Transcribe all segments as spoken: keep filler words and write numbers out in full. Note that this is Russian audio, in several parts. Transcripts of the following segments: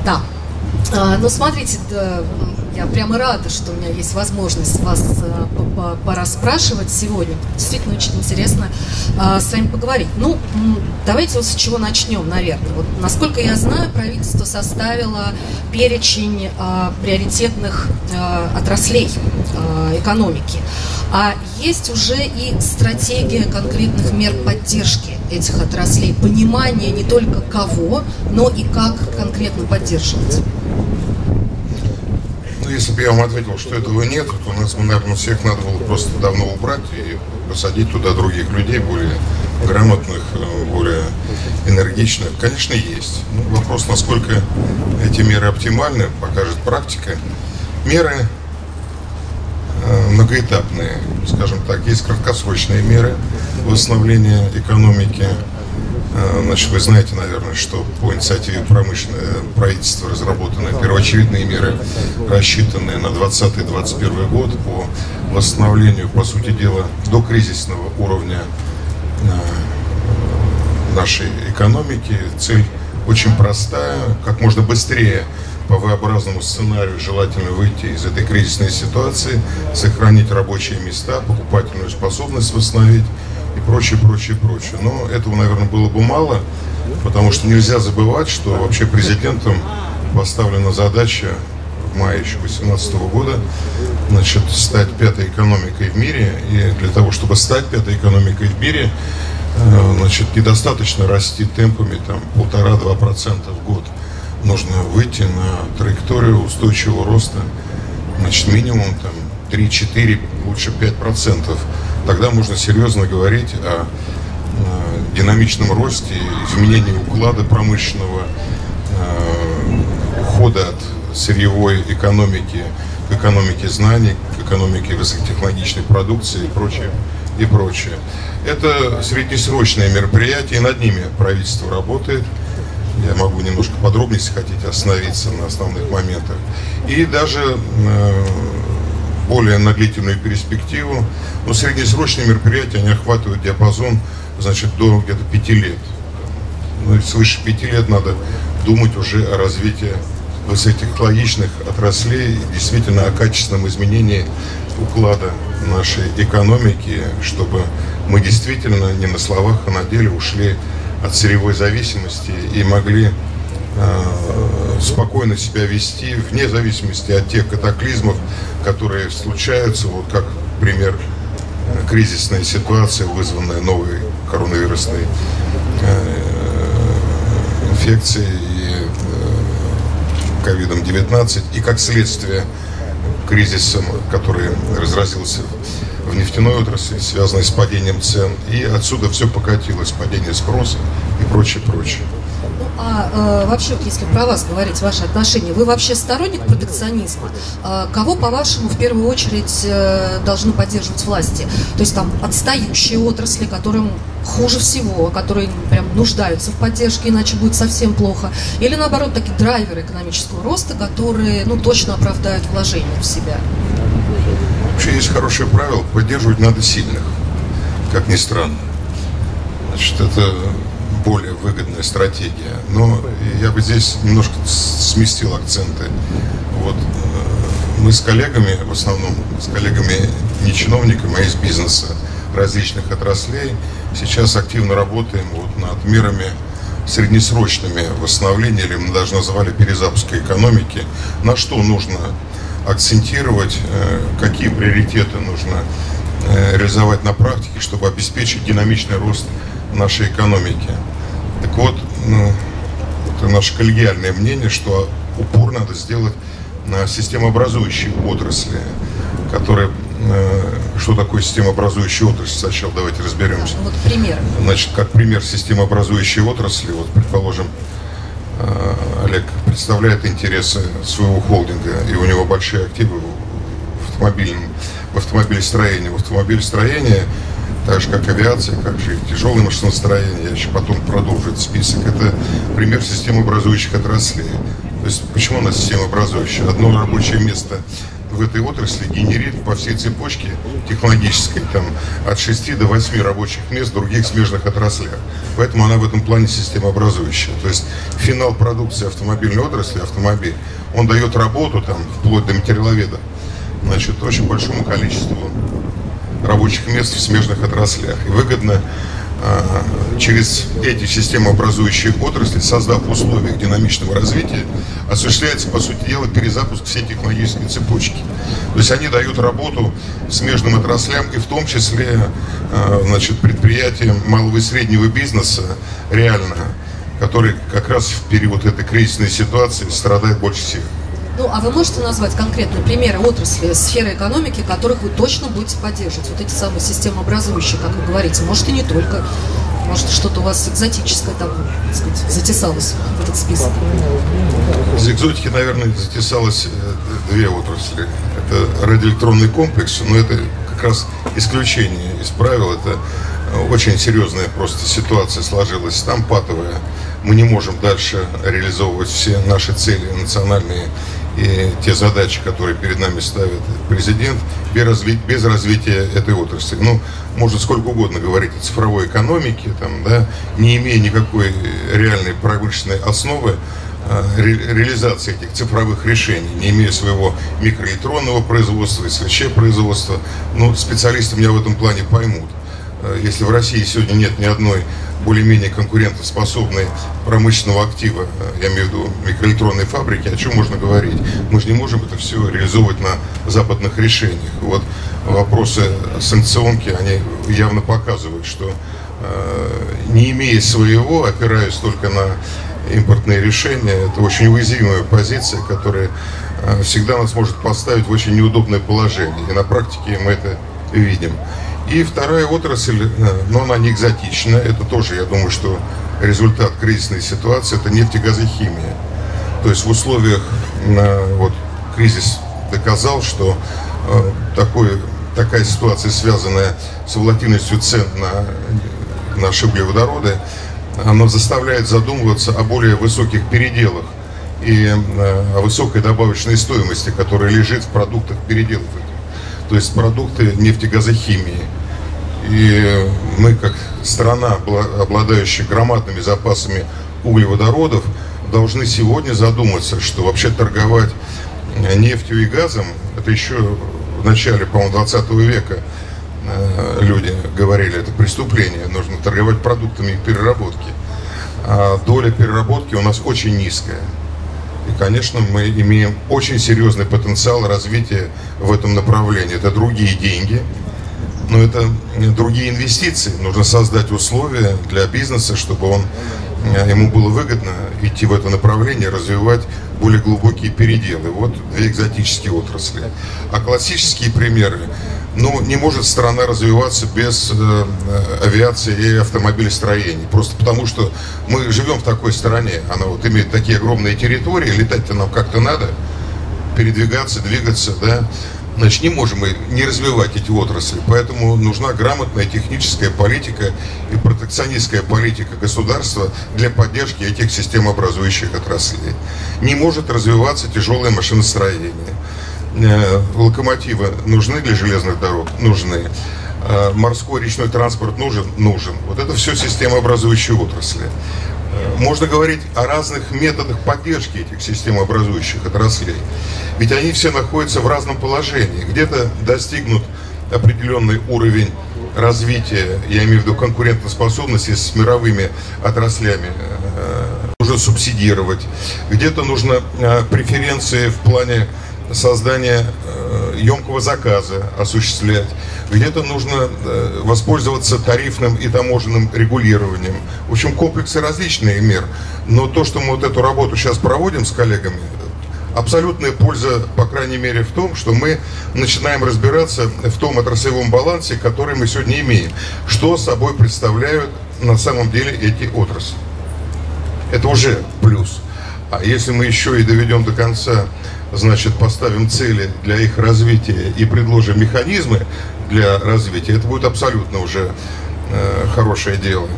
Да. А, ну, смотрите, да, я прямо рада, что у меня есть возможность вас а, порасспрашивать сегодня. Действительно, очень интересно а, с вами поговорить. Ну, давайте вот с чего начнем, наверное. Вот, насколько я знаю, правительство составило перечень а, приоритетных а, отраслей а, экономики. А есть уже и стратегия конкретных мер поддержки этих отраслей, понимание не только кого, но и как конкретно поддерживать. Ну, если бы я вам ответил, что этого нет, то у нас, наверное, всех надо было просто давно убрать и посадить туда других людей, более грамотных, более энергичных. Конечно, есть. Ну, вопрос, насколько эти меры оптимальны, покажет практика. Меры многоэтапные, скажем так. Есть краткосрочные меры восстановления экономики. Значит, вы знаете, наверное, что по инициативе промышленного правительства разработаны первоочередные меры, рассчитанные на двадцатый — двадцать первый год по восстановлению, по сути дела, докризисного уровня нашей экономики. Цель очень простая: как можно быстрее по V-образному сценарию желательно выйти из этой кризисной ситуации, сохранить рабочие места, покупательную способность восстановить и прочее, прочее, прочее. Но этого, наверное, было бы мало, потому что нельзя забывать, что вообще президентом поставлена задача в мае еще две тысячи восемнадцатого года, значит, стать пятой экономикой в мире. И для того, чтобы стать пятой экономикой в мире, значит, недостаточно расти темпами там полтора-два процента в год. Нужно выйти на траекторию устойчивого роста, значит, минимум там три-четыре, лучше пять процентов. Тогда можно серьезно говорить о, о динамичном росте, изменении уклада промышленного, э, ухода от сырьевой экономики к экономике знаний, к экономике высокотехнологичной продукции и прочее, и прочее. Это среднесрочные мероприятия, и над ними правительство работает. Я могу немножко подробнее, если хотите, остановиться на основных моментах. И даже э, более на длительную перспективу, но среднесрочные мероприятия, они охватывают диапазон, значит, до где-то пяти лет. Ну, свыше пяти лет надо думать уже о развитии высокотехнологичных отраслей, действительно о качественном изменении уклада нашей экономики, чтобы мы действительно не на словах, а на деле ушли от сырьевой зависимости и могли э, спокойно себя вести вне зависимости от тех катаклизмов, которые случаются, вот как пример э, кризисная ситуация, вызванная новой коронавирусной э, инфекцией и э, ковидом девятнадцать, и как следствие кризисом, который разразился в нефтяной отрасли, связанной с падением цен, и отсюда все покатилось, падение спроса и прочее, прочее. Ну, а э, вообще, если про вас говорить, ваши отношения, вы вообще сторонник протекционизма? Э, кого, по-вашему, в первую очередь э, должны поддерживать власти? То есть там отстающие отрасли, которым хуже всего, которые прям нуждаются в поддержке, иначе будет совсем плохо? Или, наоборот, такие драйверы экономического роста, которые, ну, точно оправдают вложения в себя? Вообще есть хорошее правило: поддерживать надо сильных, как ни странно. Значит, это более выгодная стратегия. Но я бы здесь немножко сместил акценты. Вот мы с коллегами, в основном с коллегами не чиновниками, а из бизнеса различных отраслей, сейчас активно работаем вот над мерами среднесрочными восстановления, или мы даже назвали перезапуска экономики. На что нужно акцентировать, какие приоритеты нужно реализовать на практике, чтобы обеспечить динамичный рост нашей экономики. Так вот, ну, это наше коллегиальное мнение, что упор надо сделать на системообразующие отрасли, которые... Что такое системообразующая отрасль? Сначала давайте разберемся. Вот пример. Значит, как пример системообразующей отрасли, вот, предположим, Олег представляет интересы своего холдинга, и у него большие активы в автомобильном, в автомобилестроении. В автомобилестроении, так же как авиация, как же и тяжелое машиностроение, я еще потом продолжу этот список, это пример системообразующих отраслей. То есть почему у нас системообразующая? Одно рабочее место в этой отрасли генерит по всей цепочке технологической там, от шести до восьми рабочих мест в других смежных отраслях. Поэтому она в этом плане системообразующая. То есть финал продукции автомобильной отрасли, автомобиль, он дает работу там, вплоть до материаловеда, значит, очень большому количеству рабочих мест в смежных отраслях. И выгодно через эти системообразующие отрасли, создав условия к динамичному развитию, осуществляется, по сути дела, перезапуск всей технологической цепочки. То есть они дают работу смежным отраслям и в том числе значит, предприятиям малого и среднего бизнеса реально, который как раз в период этой кризисной ситуации страдает больше всех. Ну, а вы можете назвать конкретные примеры отрасли, сферы экономики, которых вы точно будете поддерживать? Вот эти самые системообразующие, как вы говорите. Может, и не только. Может, что-то у вас экзотическое там, так сказать, затесалось в этот список? Из экзотики, наверное, затесалось две отрасли. Это радиоэлектронный комплекс, но это как раз исключение из правил. Это очень серьезная просто ситуация сложилась там, патовая. Мы не можем дальше реализовывать все наши цели национальные и те задачи, которые перед нами ставит президент, без, разви- без развития этой отрасли. Ну, можно сколько угодно говорить о цифровой экономике, там, да, не имея никакой реальной промышленной основы ре- реализации этих цифровых решений, не имея своего микроэлектронного производства, эс вэ че производства. Ну, специалисты меня в этом плане поймут. Если в России сегодня нет ни одной более-менее конкурентоспособной промышленного актива, я имею в виду микроэлектронной фабрики, о чем можно говорить? Мы же не можем это все реализовывать на западных решениях. Вот вопросы санкционки, они явно показывают, что э, не имея своего, опираясь только на импортные решения, это очень уязвимая позиция, которая э, всегда нас может поставить в очень неудобное положение. И на практике мы это видим. И вторая отрасль, но она не экзотична, это тоже, я думаю, что результат кризисной ситуации, это нефтегазохимия. То есть в условиях, вот, кризис доказал, что э, такой, такая ситуация, связанная с волатильностью цен на наши углеводороды, она заставляет задумываться о более высоких переделах и э, о высокой добавочной стоимости, которая лежит в продуктах переделов. То есть продукты нефтегазохимии. И мы, как страна, обладающая громадными запасами углеводородов, должны сегодня задуматься, что вообще торговать нефтью и газом, это еще в начале, по-моему, двадцатого века люди говорили, это преступление, нужно торговать продуктами переработки. А доля переработки у нас очень низкая. И, конечно, мы имеем очень серьезный потенциал развития в этом направлении. Это другие деньги, но это другие инвестиции. Нужно создать условия для бизнеса, чтобы он, ему было выгодно идти в это направление, развивать более глубокие переделы. Вот две экзотические отрасли. А классические примеры. Ну, не может страна развиваться без э, авиации и автомобилестроения. Просто потому, что мы живем в такой стране. Она вот имеет такие огромные территории, летать-то нам как-то надо, передвигаться, двигаться, да. Значит, не можем мы не развивать эти отрасли. Поэтому нужна грамотная техническая политика и протекционистская политика государства для поддержки этих системообразующих отраслей. Не может развиваться тяжелое машиностроение. Локомотивы нужны для железных дорог? Нужны. Морской речной транспорт нужен? Нужен. Вот это все системообразующие отрасли. Можно говорить о разных методах поддержки этих системообразующих отраслей. Ведь они все находятся в разном положении. Где-то достигнут определенный уровень развития, я имею в виду конкурентоспособности с мировыми отраслями, нужно субсидировать. Где-то нужно преференции в плане создания э, емкого заказа осуществлять. Где-то нужно э, воспользоваться тарифным и таможенным регулированием. В общем, комплексы различные мер. Но то, что мы вот эту работу сейчас проводим с коллегами, абсолютная польза, по крайней мере, в том, что мы начинаем разбираться в том отраслевом балансе, который мы сегодня имеем. Что собой представляют на самом деле эти отрасли. Это уже плюс. А если мы еще и доведем до конца, значит, поставим цели для их развития и предложим механизмы для развития, это будет абсолютно уже э, хорошее дело.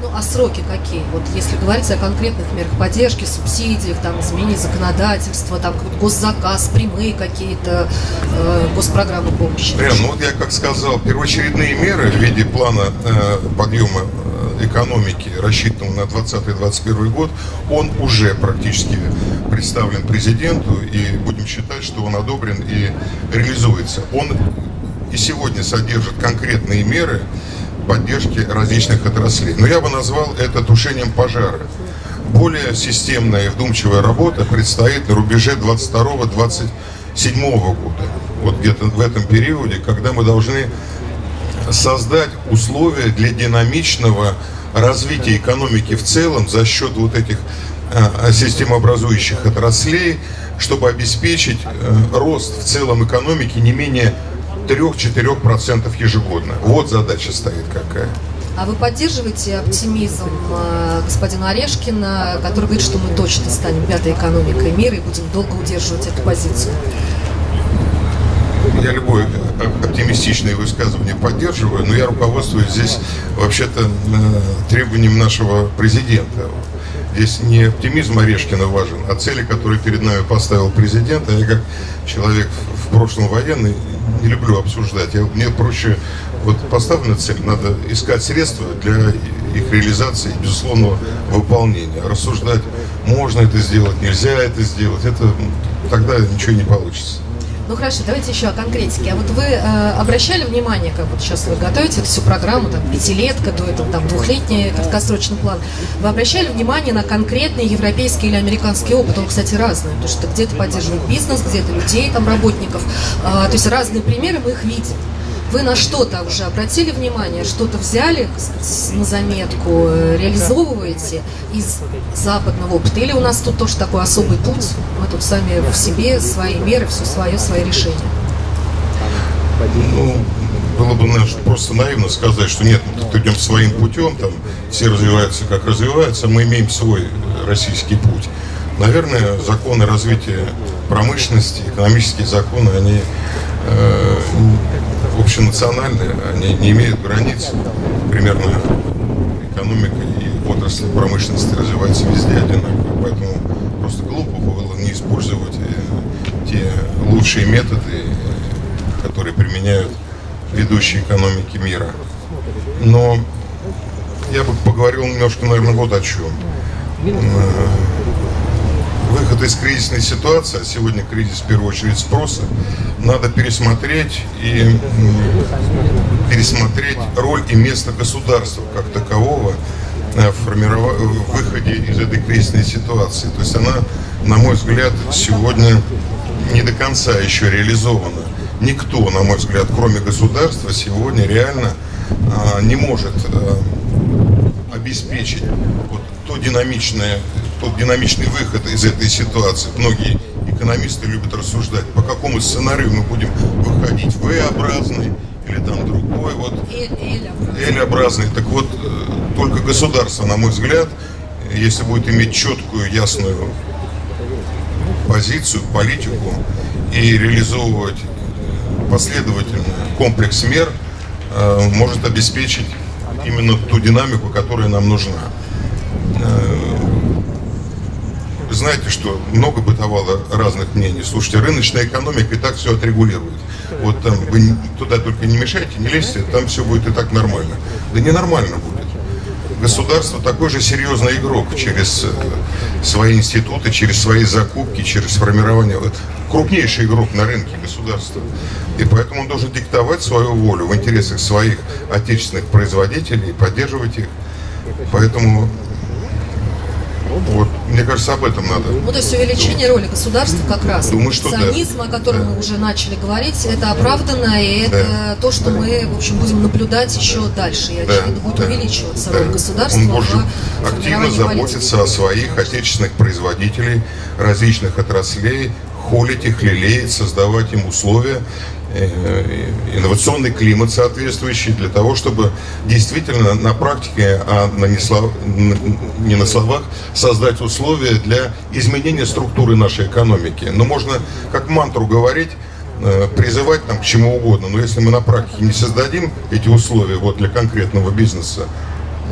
Ну, а сроки какие? Вот если говорить о конкретных мерах поддержки, субсидиях, там, изменении законодательства, там, госзаказ, прямые какие-то э, госпрограммы помощи. Прям, ну вот я как сказал, первоочередные меры в виде плана э, подъема экономики, рассчитанного на двадцатый — двадцать первый год, он уже практически представлен президенту, и будем считать, что он одобрен и реализуется. Он и сегодня содержит конкретные меры поддержки различных отраслей. Но я бы назвал это тушением пожара. Более системная и вдумчивая работа предстоит на рубеже двадцать второго — двадцать седьмого года. Вот где-то в этом периоде, когда мы должны создать условия для динамичного развития экономики в целом за счет вот этих э, системообразующих отраслей, чтобы обеспечить э, рост в целом экономики не менее трёх-четырёх процентов ежегодно. Вот задача стоит какая. А вы поддерживаете оптимизм э, господина Орешкина, который говорит, что мы точно станем пятой экономикой мира и будем долго удерживать эту позицию? Я любое оптимистичное высказывание поддерживаю, но я руководствуюсь здесь вообще-то требованием нашего президента. Здесь не оптимизм Орешкина важен, а цели, которые перед нами поставил президент. А я как человек в прошлом военный не люблю обсуждать. Я, мне проще, вот поставлена цель, надо искать средства для их реализации и безусловного выполнения. Рассуждать, можно это сделать, нельзя это сделать, это тогда ничего не получится. Ну хорошо, давайте еще о конкретике. А вот вы э, обращали внимание, как вот сейчас вы готовите эту всю программу, там, пятилетка, до этого там двухлетний краткосрочный план, вы обращали внимание на конкретный европейский или американский опыт? Он, кстати, разный, потому что где-то поддерживает бизнес, где-то людей, там, работников, э, то есть разные примеры, мы их видим. Вы на что-то уже обратили внимание, что-то взяли на заметку, реализовываете из западного опыта? Или у нас тут тоже такой особый путь, мы тут сами в себе, свои меры, все свое, свои решения? Ну, было бы, наверное, просто наивно сказать, что нет, мы тут идем своим путем, там все развиваются, как развиваются, мы имеем свой российский путь. Наверное, законы развития промышленности, экономические законы, они э, общенациональные, они не имеют границ. Примерно экономика и отрасль промышленности развивается везде одинаково. Поэтому просто глупо было не использовать те лучшие методы, которые применяют ведущие экономики мира. Но я бы поговорил немножко, наверное, вот о чем. Выход из кризисной ситуации, а сегодня кризис в первую очередь спроса, надо пересмотреть и пересмотреть роль и место государства как такового в выходе из этой кризисной ситуации. То есть она, на мой взгляд, сегодня не до конца еще реализована. Никто, на мой взгляд, кроме государства, сегодня реально а, не может а, обеспечить вот то динамичное, тот динамичный выход из этой ситуации. Многие экономисты любят рассуждать, по какому сценарию мы будем выходить, V-образный или там другой, вот L-образный. Так вот, только государство, на мой взгляд, если будет иметь четкую, ясную позицию, политику и реализовывать последовательно комплекс мер, может обеспечить именно ту динамику, которая нам нужна. Вы знаете, что много бытовало разных мнений. Слушайте, рыночная экономика и так все отрегулирует. Вот там вы туда только не мешайте, не лезьте, там все будет и так нормально. Да ненормально будет. Государство такой же серьезный игрок через свои институты, через свои закупки, через формирование. Вот, крупнейший игрок на рынке государства. И поэтому он должен диктовать свою волю в интересах своих отечественных производителей и поддерживать их. Поэтому вот, мне кажется, об этом надо. Ну, то есть увеличение роли государства как раз. Думаю, что Санизм, да. о котором да. мы уже начали говорить, это оправданно, и это да. то, что мы, в общем, будем наблюдать еще дальше. И, очевидно, да. будет да. увеличиваться да. роль государства. Он может активно заботиться о своих отечественных производителей различных отраслей, холить их, лелеять, создавать им условия, инновационный климат соответствующий для того, чтобы действительно на практике, а не, слов, не на словах, создать условия для изменения структуры нашей экономики. Но можно как мантру говорить, призывать там, к чему угодно, но если мы на практике не создадим эти условия вот, для конкретного бизнеса,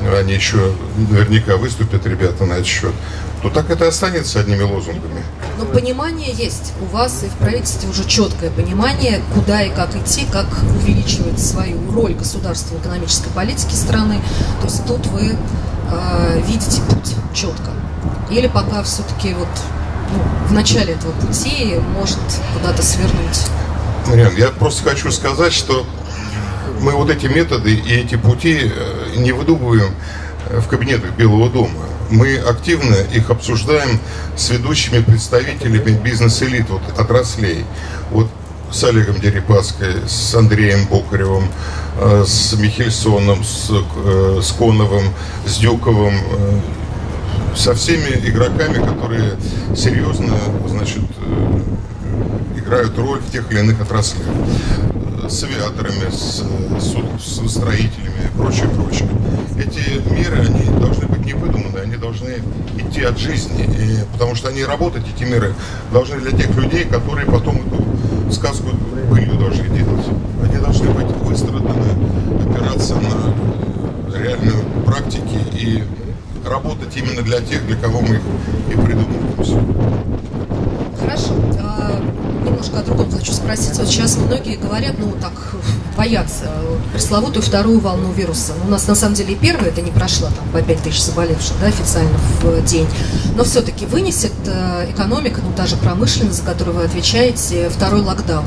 они еще наверняка выступят, ребята, на этот счет, то так это останется одними лозунгами. Но понимание есть. У вас и в правительстве уже четкое понимание, куда и как идти, как увеличивать свою роль государства в экономической политике страны. То есть тут вы э, видите путь четко. Или пока все-таки вот ну, в начале этого пути может куда-то свернуть? Марьяна, я просто хочу сказать, что мы вот эти методы и эти пути не выдумываем в кабинетах Белого дома. Мы активно их обсуждаем с ведущими представителями бизнес-элит, вот, отраслей. Вот с Олегом Дерипаской, с Андреем Бокаревым, с Михельсоном, с, с Коновым, с Дюковым, со всеми игроками, которые серьезно, значит, играют роль в тех или иных отраслях. С авиаторами, с, с, с строителями и прочее, прочее. Эти меры, они должны быть не выдуманы, они должны идти от жизни, и, потому что они работать, эти меры, должны для тех людей, которые потом эту сказку былью должны делать. Они должны быть выстраданы, опираться на реальную практику и работать именно для тех, для кого мы их и придумываем. Хорошо. А, немножко о другом хочу спросить. Вот сейчас многие говорят, ну так, боятся пресловутую вторую волну вируса. У нас на самом деле и первая это не прошла, там по пять тысяч заболевших, да, официально в день. Но все-таки вынесет экономика, ну та же промышленность, за которую вы отвечаете, второй локдаун?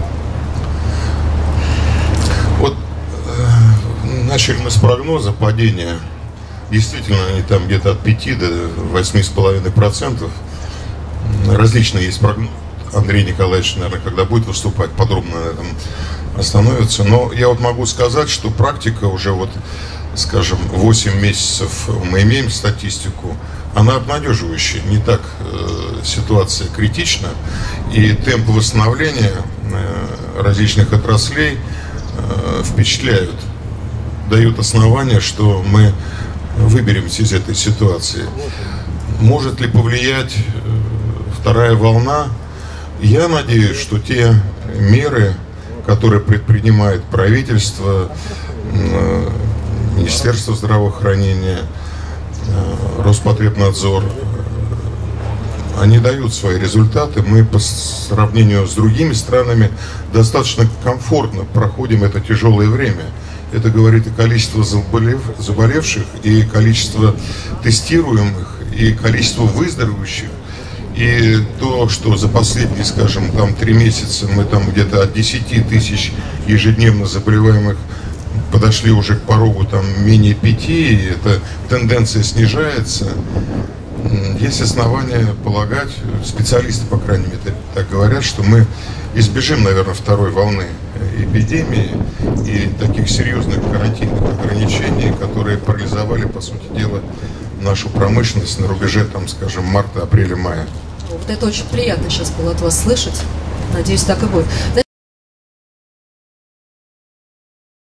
Вот э, начали мы с прогноза падения. Действительно, они там где-то от пяти до восьми с половиной процентов. Различные есть прогнозы. Андрей Николаевич, наверное, когда будет выступать, подробно на этом остановится. Но я вот могу сказать, что практика уже вот, скажем, восемь месяцев мы имеем статистику, она обнадеживающая. Не так э, ситуация критична. И темп восстановления э, различных отраслей э, впечатляют. Дают основания, что мы выберемся из этой ситуации. Может ли повлиять вторая волна? Я надеюсь, что те меры, которые предпринимает правительство, Министерство здравоохранения, Роспотребнадзор, они дают свои результаты. Мы по сравнению с другими странами достаточно комфортно проходим это тяжелое время. Это говорит и количество заболев, заболевших, и количество тестируемых, и количество выздоровеющих. И то, что за последние, скажем, там три месяца мы там где-то от десяти тысяч ежедневно заболеваемых подошли уже к порогу там менее пяти, и эта тенденция снижается. Есть основания полагать, специалисты, по крайней мере, так говорят, что мы избежим, наверное, второй волны эпидемии и таких серьезных карантинных ограничений, которые парализовали, по сути дела, нашу промышленность на рубеже, там, скажем, марта, апреля, мая. Вот это очень приятно сейчас было от вас слышать. Надеюсь, так и будет.